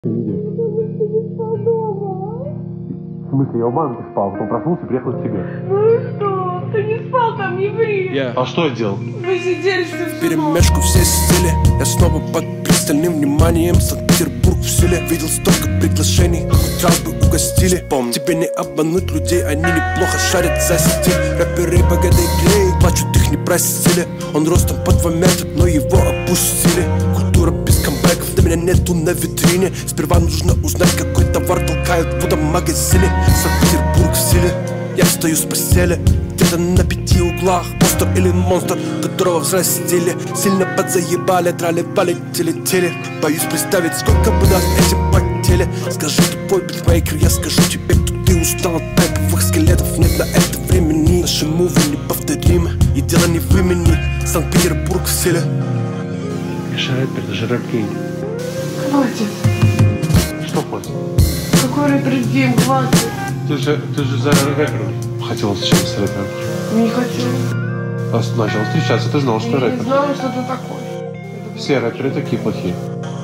В смысле, я у мамки спал, потом проснулся и приехал к тебе. Ну и что? Ты не спал там, не ври. А что я делал? Вы сидели все в Перемешку все сидели. Я снова под пристальным вниманием. Санкт-Петербург в селе. Видел столько приглашений, хоть раз бы угостили. Помни, тебе не обмануть людей, они неплохо шарят за стиль. Рэперы погоди клей, плачут, их не просили. Он ростом по 2 метра, но его опустили. Культура без камбэков, до меня нету на витрине. Сперва нужно узнать, какой товар толкают в этом магазине. Санкт-Петербург в силе. Я встаю с постели, где-то на 5 углах. Постер или монстр, которого взрастили. Сильно подзаебали, трали-вали, телетели. Боюсь представить, сколько бы нас этим потели. Скажи, тупой битмейкер, я скажу тебе, кто ты устал от тайповых скелетов. Нет на это времени, наши мувы неповторимы. И дело не в имени, Санкт-Петербург в силе. Конечно, рэпер, это же рэп-гейм. Хватит. Что хватит? Какой рэпер-гейм, хватит. Ты же за рэпером хотела встречаться с рэпером. Не хотела. Начал встречаться, ты знал, что Я не рэпер. знала, что ты такой. Все рэперы такие плохие.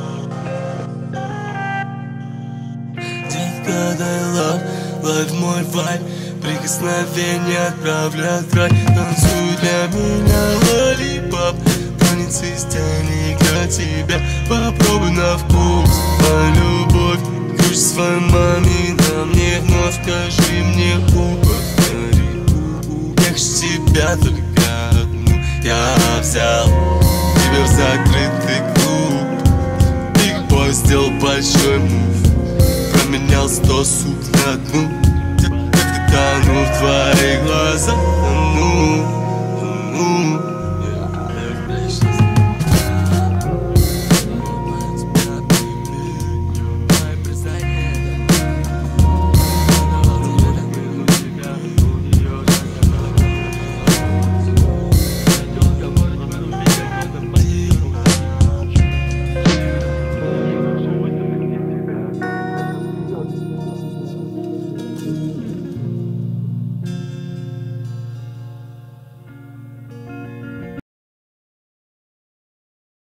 Детка, дай love, лайф мой вайб. Прикосновение отправляет в рай. Танцуй для меня лолипоп. Танец из тени для тебя. Попробуй на вкус, моя любовь. Ключ своей маме на мне вновь. Скажи мне, повтори. Я хочу тебя только одну. Я взял тебя в закрытый клуб. Big Boy сделал большой мув. Променял 100 сут на одну. Как ты тону в твоих глазах.